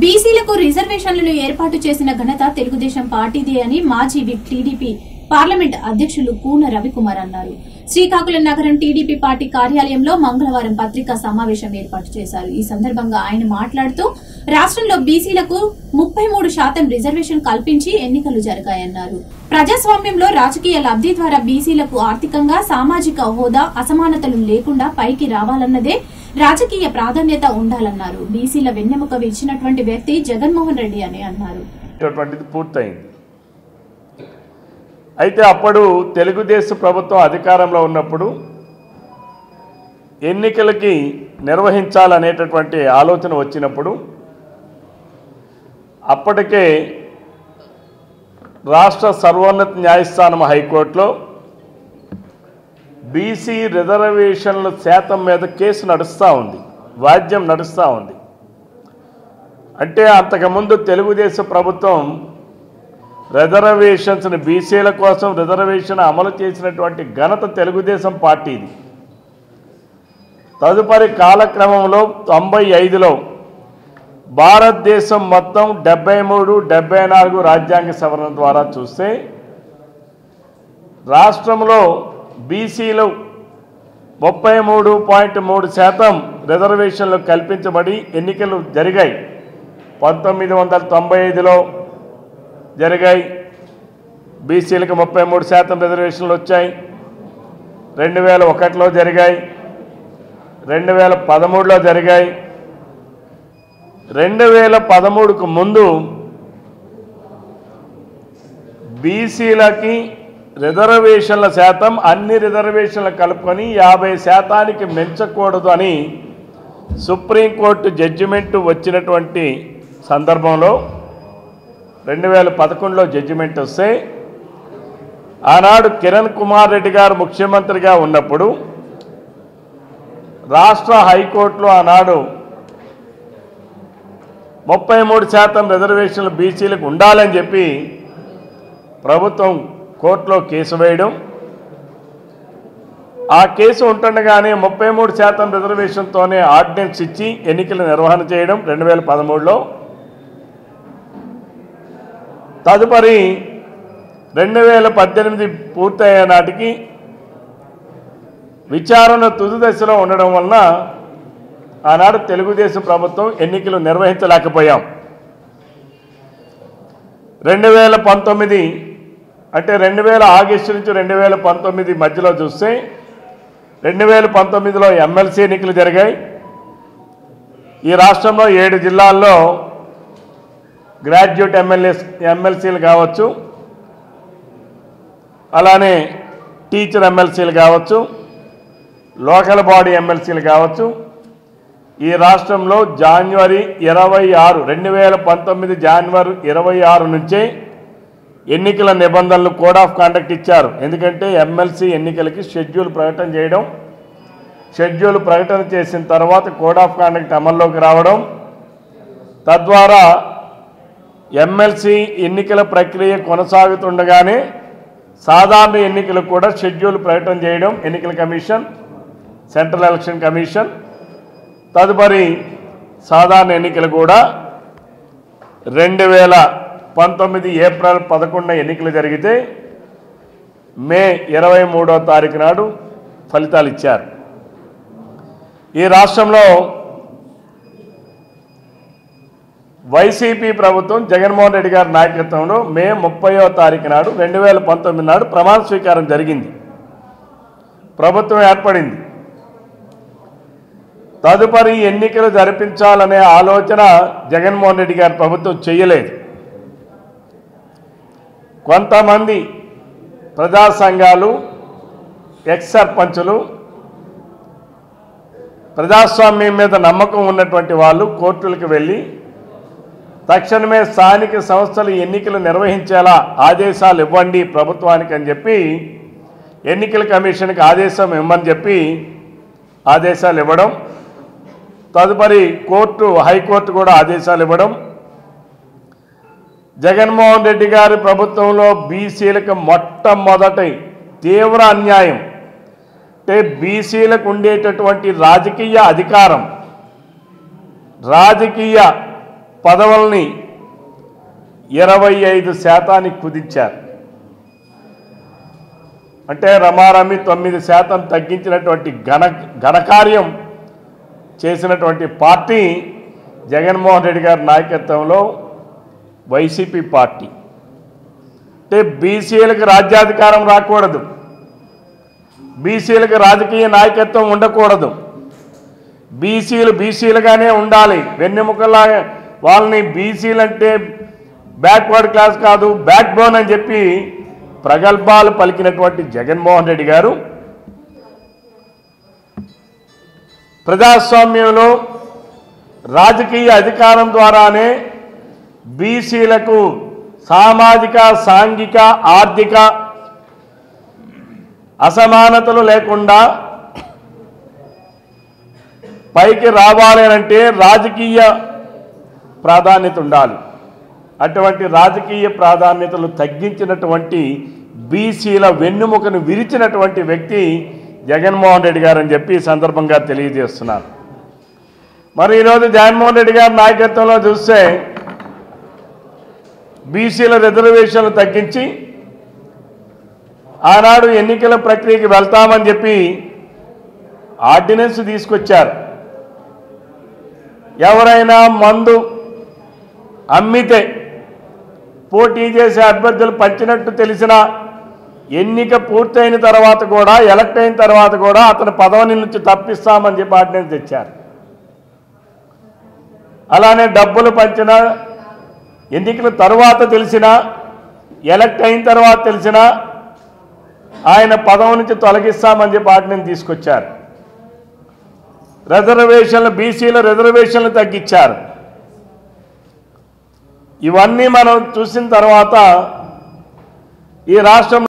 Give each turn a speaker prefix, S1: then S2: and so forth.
S1: బీసీలకు రిజర్వేషన్లను ఏర్పాటు చేసిన ఘనత తెలుగుదేశం పార్టీదే అని మాజీ విప్ టీడీపీ పార్లమెంట్ అధ్యక్షులు కూన రవికుమార్ అన్నారు. శ్రీకాకుళం నగరం టీడీపీ పార్టీ కార్యాలయంలో మంగళవారం పత్రికా సమావేశం ఏర్పాటు చేశారు. ఈ సందర్భంగా ఆయన మాట్లాడుతూ రాష్ట్రంలో బీసీలకు 33% రిజర్వేషన్ కల్పించి ఎన్నికలు జరిగాయన్నారు. ప్రజాస్వామ్యంలో రాజకీయ లబ్ధి ద్వారా బీసీలకు ఆర్థికంగా సామాజిక హోదా అసమానతలు లేకుండా పైకి రావాలన్నదే రాజకీయ ప్రాధాన్యత ఉండాలన్నారు. బీసీల వెన్నెముక విరిచినటువంటి వ్యక్తి జగన్మోహన్ రెడ్డి అని అన్నారు.
S2: అయితే అప్పుడు తెలుగుదేశం ప్రభుత్వం అధికారంలో ఉన్నప్పుడు ఎన్నికలకి నిర్వహించాలనేటటువంటి ఆలోచన వచ్చినప్పుడు అప్పటికే రాష్ట్ర సర్వోన్నత న్యాయస్థానం హైకోర్టులో బీసీ రిజర్వేషన్ల శాతం మీద కేసు నడుస్తూ ఉంది, వాద్యం నడుస్తూ ఉంది. అంటే అంతకుముందు తెలుగుదేశం ప్రభుత్వం రిజర్వేషన్స్ని బీసీల కోసం రిజర్వేషన్ అమలు చేసినటువంటి ఘనత తెలుగుదేశం పార్టీది. తదుపరి కాలక్రమంలో 95లో భారతదేశం మొత్తం 73, 74 రాజ్యాంగ సవరణ ద్వారా చూస్తే రాష్ట్రంలో బీసీలు 33.3% రిజర్వేషన్లు కల్పించబడి ఎన్నికలు జరిగాయి. 1995లో జరిగాయి, బీసీలకు 33% రిజర్వేషన్లు వచ్చాయి. 2001లో జరిగాయి, 2013లో జరిగాయి. 2013కు ముందు బీసీలకి రిజర్వేషన్ల శాతం అన్ని రిజర్వేషన్లు కలుపుకొని 50%కి మించకూడదు అని సుప్రీంకోర్టు జడ్జిమెంట్ వచ్చినటువంటి సందర్భంలో 2011లో జడ్జిమెంట్ వస్తే ఆనాడు కిరణ్ కుమార్ రెడ్డి గారు ముఖ్యమంత్రిగా ఉన్నప్పుడు రాష్ట్ర హైకోర్టులో ఆనాడు 33% రిజర్వేషన్లు బీసీలకు ఉండాలని చెప్పి ప్రభుత్వం కోర్టులో కేసు వేయడం, ఆ కేసు ఉంటుండగానే 33% రిజర్వేషన్తోనే ఆర్డినెన్స్ ఇచ్చి ఎన్నికల నిర్వహణ చేయడం 2013లో. తదుపరి 2018 పూర్తయ్యే నాటికి విచారణ తుది దశలో ఉండడం వలన ఆనాడు తెలుగుదేశం ప్రభుత్వం ఎన్నికలు నిర్వహించలేకపోయాం. 2019 అంటే 2000 ఆగస్టు నుంచి 2019 మధ్యలో చూస్తే 2019లో ఎమ్మెల్సీ ఎన్నికలు జరిగాయి. ఈ రాష్ట్రంలో 7 జిల్లాల్లో గ్రాడ్యుయేట్ ఎమ్మెల్సీలు కావచ్చు, అలానే టీచర్ ఎమ్మెల్సీలు కావచ్చు, లోకల్ బాడీ ఎమ్మెల్సీలు కావచ్చు. ఈ రాష్ట్రంలో జనవరి 26, 2019 జనవరి 26 నుంచే ఎన్నికల నిబంధనలు కోడ్ ఆఫ్ కాండక్ట్ ఇచ్చారు. ఎందుకంటే ఎమ్మెల్సీ ఎన్నికలకి షెడ్యూల్ ప్రకటన చేయడం, షెడ్యూల్ ప్రకటన చేసిన తర్వాత కోడ్ ఆఫ్ కాండక్ట్ అమల్లోకి రావడం, తద్వారా ఎమ్మెల్సీ ఎన్నికల ప్రక్రియ కొనసాగుతుండగానే సాధారణ ఎన్నికలు కూడా షెడ్యూల్ ప్రకటన చేయడం ఎన్నికల కమిషన్, సెంట్రల్ ఎలక్షన్ కమిషన్. తదుపరి సాధారణ ఎన్నికలు కూడా 2019 ఏప్రిల్ 11 ఎన్నికలు జరిగితే మే 23వ తారీఖు నాడు ఫలితాలు ఇచ్చారు. ఈ రాష్ట్రంలో వైసీపీ ప్రభుత్వం జగన్మోహన్ రెడ్డి గారి నాయకత్వంలో మే 30వ తారీఖు నాడు 2019 నాడు ప్రమాణ స్వీకారం జరిగింది, ప్రభుత్వం ఏర్పడింది. తదుపరి ఎన్నికలు జరిపించాలనే ఆలోచన జగన్మోహన్ రెడ్డి గారి ప్రభుత్వం చేయలేదు. కొంతమంది ప్రజా సంఘాలు, ఎక్స్ సర్పంచులు, ప్రజాస్వామ్యం మీద నమ్మకం ఉన్నటువంటి వాళ్ళు కోర్టులకు వెళ్ళి తక్షణమే స్థానిక సంస్థలు ఎన్నికలు నిర్వహించేలా ఆదేశాలు ఇవ్వండి ప్రభుత్వానికి అని చెప్పి ఎన్నికల కమిషన్కి ఆదేశం ఇవ్వమని చెప్పి ఆదేశాలు ఇవ్వడం, తదుపరి హైకోర్టు కూడా ఆదేశాలు ఇవ్వడం. జగన్మోహన్ రెడ్డి గారి ప్రభుత్వంలో బీసీలకు మొట్టమొదటి తీవ్ర అన్యాయం అంటే బీసీలకు ఉండేటటువంటి రాజకీయ అధికారం, రాజకీయ పదవుల్ని 25% కుదించారు. అంటే రమారమి 9% తగ్గించినటువంటి ఘనకార్యం చేసినటువంటి పార్టీ జగన్మోహన్ రెడ్డి గారి నాయకత్వంలో వైసీపీ పార్టీ. అంటే బీసీలకు రాజ్యాధికారం రాకూడదు, బీసీలకు రాజకీయ నాయకత్వం ఉండకూడదు, బీసీలు బీసీలుగానే ఉండాలి. వెన్నెముకలా వాళ్ళని బీసీలు అంటే బ్యాక్వర్డ్ క్లాస్ కాదు, బ్యాక్ బోన్ అని చెప్పి ప్రగల్భాలు పలికినటువంటి జగన్మోహన్ రెడ్డి గారు ప్రజాస్వామ్యంలో రాజకీయ అధికారం ద్వారానే బీసీలకు సామాజిక, సాంఘిక, ఆర్థిక అసమానతలు లేకుండా పైకి రావాలి అంటే రాజకీయ ప్రాధాన్యత ఉండాలి. అటువంటి రాజకీయ ప్రాధాన్యతలు తగ్గించినటువంటి బీసీల వెన్నుముకను విరిచినటువంటి వ్యక్తి జగన్మోహన్ రెడ్డి గారు అని చెప్పి ఈ సందర్భంగా తెలియజేస్తున్నారు. మరి ఈరోజు జగన్మోహన్ రెడ్డి గారి నాయకత్వంలో చూస్తే బీసీల రిజర్వేషన్లు తగ్గించి ఆనాడు ఎన్నికల ప్రక్రియకి వెళ్తామని చెప్పి ఆర్డినెన్స్ తీసుకొచ్చారు. ఎవరైనా మందు అమ్మితే పోటీ చేసే అభ్యర్థులు పంచినట్టు తెలిసిన ఎన్నిక పూర్తయిన తర్వాత కూడా, ఎలక్ట్ అయిన తర్వాత కూడా అతని పదవి నుంచి తప్పిస్తామని చెప్పి ఆర్డినెన్స్ తెచ్చారు. అలానే డబ్బులు పంచిన ఎన్నికల తర్వాత తెలిసినా, ఎలక్ట్ అయిన తర్వాత తెలిసినా ఆయన పదవి నుంచి తొలగిస్తామని చెప్పి ఆర్డినెన్స్ తీసుకొచ్చారు. రిజర్వేషన్లు, బీసీల రిజర్వేషన్లు తగ్గించారు. ఇవన్నీ మనం చూసిన తర్వాత ఈ రాష్ట్రం